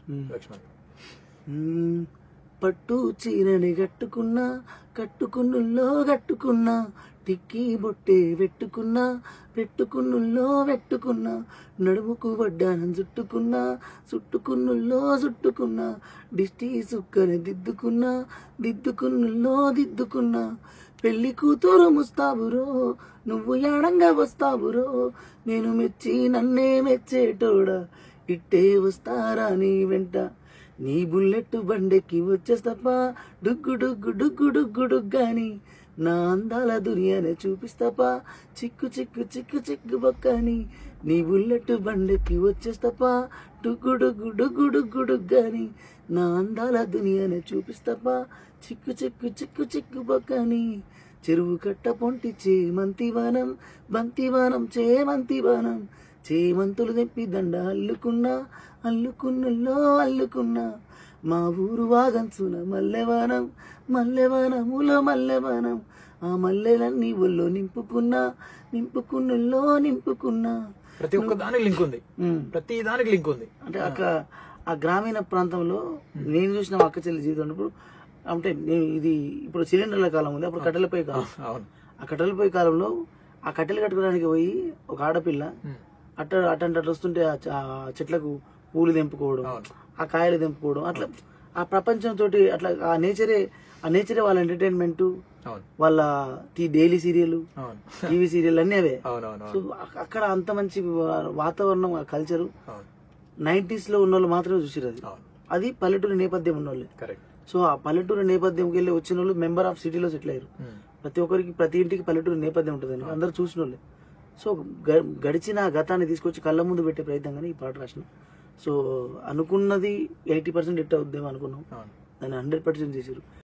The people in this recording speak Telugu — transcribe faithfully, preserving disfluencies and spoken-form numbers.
లక్ష్మణ్. పట్టు చీరని కట్టుకున్నా కట్టుకున్నుల్లో కట్టుకున్నా టిక్కీ బొట్టే పెట్టుకున్నా పెట్టుకున్నుల్లో పెట్టుకున్నా నడుముకు వడ్డానం చుట్టుకున్నా చుట్టుకున్నుల్లో చుట్టుకున్నా దిష్టి సుక్కని దిద్దుకున్నా దిద్దుకున్నుల్లో దిద్దుకున్నా పెళ్లి కూతురు ముస్తాబురో నువ్వు యాడంగా వస్తావురో నేను మెచ్చి నన్నే మెచ్చేటోడా ఇట్టే వస్తారా నీ వెంట నీ బుల్లెట్ బండెక్కి వచ్చేస్తప్ప డుగ్గు డుగ్గు డుగ్గు డుగ్గు డుగ్గాని నా అందాల దునియానే చూపిస్తాప చిక్కు చిక్కు చిక్కు చిక్కు బొక్కని నీ బుల్లెట్ బండెక్కి వచ్చేస్తప్ప డుగ్గు డుగ్గు డుగ్గు డుగ్గు డుగ్గాని నా అందాల దునియానే చూపిస్తాప చిక్కు చిక్కు చిక్కు చిక్కు బొక్కని చెరువు కట్ట పొంటి చేమంతివనం బంతివనం చేమంతివనం చేమంతులు తెప్పి దండ అల్లుకున్నా అల్లుకున్నుల్లో అల్లుకున్నా మా ఊరు వాగంచున మల్లెవనం మల్లెవనములో మల్లెవనం ఆ మల్లెలన్నీ ఒళ్ళో నింపుకున్నా నింపుకున్నుల్లో నింపుకున్నా. ప్రతి ఒక్క దానికి లింక్ ఉంది, ప్రతి దానికి లింక్ ఉంది. అంటే అక్క ఆ గ్రామీణ ప్రాంతంలో నేను చూసిన అక్క చెల్లి జీవితం అంటే ఇది ఇప్పుడు సిలిండర్ల కాలం ఉంది, అప్పుడు కట్టెలపై కాలం. ఆ కట్టెలపై కాలంలో ఆ కట్టెలు కట్టుకోవడానికి పోయి ఒక ఆడపిల్ల అట్ట అట్టంటే అట్లా వస్తుంటే ఆ చెట్లకు పూలు తెంపుకోవడం, ఆ కాయలు తెంపుకోవడం, అట్లా ఆ ప్రపంచంతో అట్లా ఆ నేచరే ఆ నేచరే వాళ్ళ ఎంటర్టైన్మెంట్, వాళ్ళ డైలీ సీరియల్ టీవీ సీరియల్ అన్నీ అవే. సో అక్కడ అంత మంచి వాతావరణం, ఆ కల్చరు నైన్టీస్ లో ఉన్న వాళ్ళు మాత్రమే చూసిరు. అది అది పల్లెటూరు నేపథ్యం ఉన్న వాళ్ళు. సో ఆ పల్లెటూరు నేపథ్యంకి వెళ్ళి వచ్చిన వాళ్ళు మెంబర్ ఆఫ్ సిటీలో సెటిల్ అయ్యారు. ప్రతి ఒక్కరికి ప్రతి ఇంటికి పల్లెటూరు నేపథ్యం ఉంటుంది, అందరు చూసిన వాళ్ళే. సో గడిచిన గతాన్ని తీసుకొచ్చి కళ్ళ ముందు పెట్టే ప్రయత్నంగానే ఈ పాట రాసిన. సో అనుకున్నది ఎయిటీ పర్సెంట్ హిట్ అవుద్దేమో అనుకున్నాం, దాన్ని హండ్రెడ్ పర్సెంట్ చేసారు.